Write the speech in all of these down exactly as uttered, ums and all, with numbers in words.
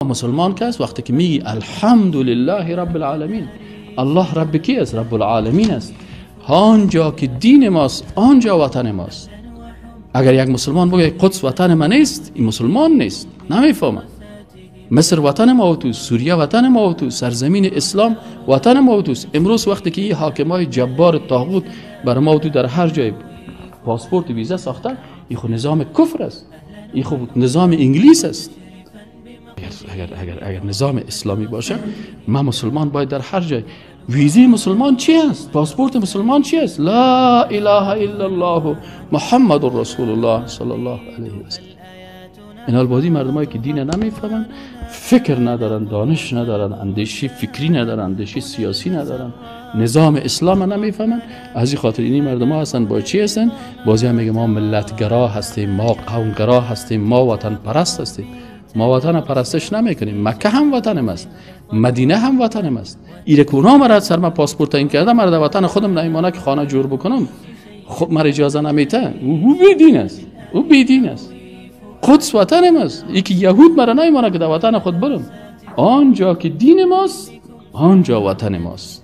مسلمان کس وقتی که میگی الحمدلله رب العالمین، الله رب کی است؟ رب العالمین است. آنجا که دین ماست آنجا وطن ماست. اگر یک مسلمان بگه قدس وطن من نیست، این مسلمان نیست، نمیفهمه. مصر وطن ما و تو، سوریه وطن ما و تو، سرزمین اسلام وطن ما و تو. امروز وقتی که این حاکمای جبار طاغوت بر ما و تو در هر جای پاسپورت ویزا ساختن، این خود نظام کفر است، این خود نظام انگلیس است. اگر, اگر, اگر, اگر نظام اسلامی باشه، ما مسلمان باید در هر جای ویزی مسلمان چی است؟ پاسپورت مسلمان چی است؟ لا اله الا الله محمد رسول الله صلی الله علیه و سلم. این حال بازی مردمایی که دین نمیفهمن، فکر ندارن، دانش ندارن، اندیشه فکری ندارن، اندیشه سیاسی ندارن، نظام اسلام نمیفهمن. از این خاطر اینی مردم هستن با چی هستن؟ بازی هم میگه ما ملتگرا هستیم، ما قومگرا هستیم، ما وطن پرست هستیم. ما وطن پرستش نمیکنیم. مکه هم وطن ماست، مدینه هم وطن ماست. ایره کونا مرد سر ما پاسپورت این کرده، مرد وطن خودم نمیمانه که خانه جور بکنم، خود مر اجازه نمیته. او بیدین است، او بیدین است. قدس وطن ماست. یکی یهود مرا نمیمانه که در وطن خود برم. آنجا که دین ماست آنجا وطن ماست.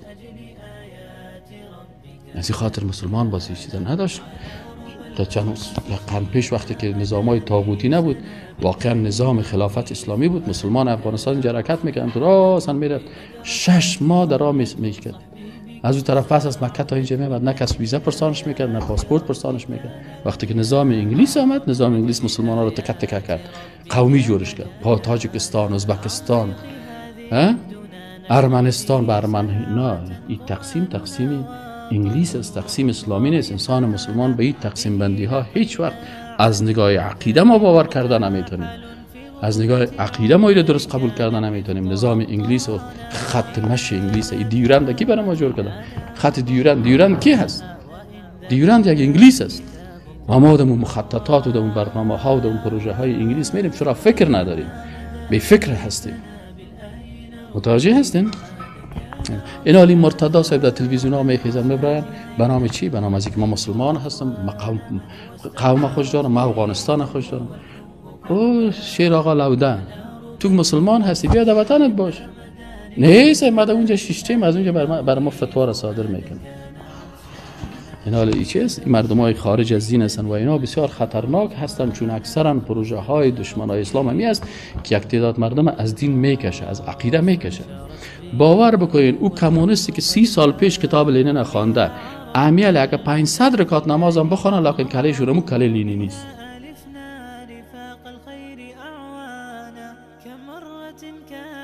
از این خاطر مسلمان بازی چیزا نداشت. تا چند قرن پیش وقتی که نظامای طاغوتی نبود، واقعا نظام خلافت اسلامی بود، مسلمان افغانستان اینجا حرکت میکردن، تو راست میرفت شش ماه در راه میکرد. از اون طرف پس از مکه تا اینجا میاد، نه کس ویزا پرسانش میکرد، نه پاسپورت پرسانش میکرد. وقتی که نظام انگلیس آمد، نظام انگلیس مسلمان‌ها رو تکه تکه کرد، قومی جورش کرد. ها تاجیکستان، ازبکستان، ها ارمنستان، به ارمن نه، این تقسیم تقسیم انگلیس است، تقسیم اسلامی نیست. انسان مسلمان به این تقسیم بندی ها هیچ وقت از نگاه عقیده ما باور کردن نمیتونیم. از نگاه عقیده ما اینو درست قبول کردن نمیتونیم. نظام انگلیس و خط مشی انگلیس، این دیورند کی برای ما جور کرده؟ خط دیورند، دیورند کی هست؟ دیورند یک انگلیس است. و ما دم مخططات و دم برنامه ها و دم پروژه های انگلیس میریم، چرا فکر نداریم؟ بی فکر هستیم. متوجه هستین؟ این حالی مرتضی صاحب در تلویزیون ها میخیزن میبراین به نام چی؟ به نام از اینکه ما مسلمان هستم، ما قوم قوم خوش دارم، ما افغانستان خوش دارم. او شیر آقا لوده، تو مسلمان هستی، بیا در وطنت باش. نیست ما در اونجا شیشتیم، از اونجا بر, بر ما فتوا را صادر میکنیم. این حال ای چیست؟ این مردم های خارج از دین هستن و اینا بسیار خطرناک هستن، چون اکثرا پروژه های دشمن های اسلام همی است که یک تعداد مردم از دین میکشه، از عقیده میکشه. باور بکنین او کمونیستی که سی سال پیش کتاب لنین خوانده، امیال اگه پانصد رکعت نماز هم بخونه، لکن کله شورمو کله لینی نیست. كمرة كان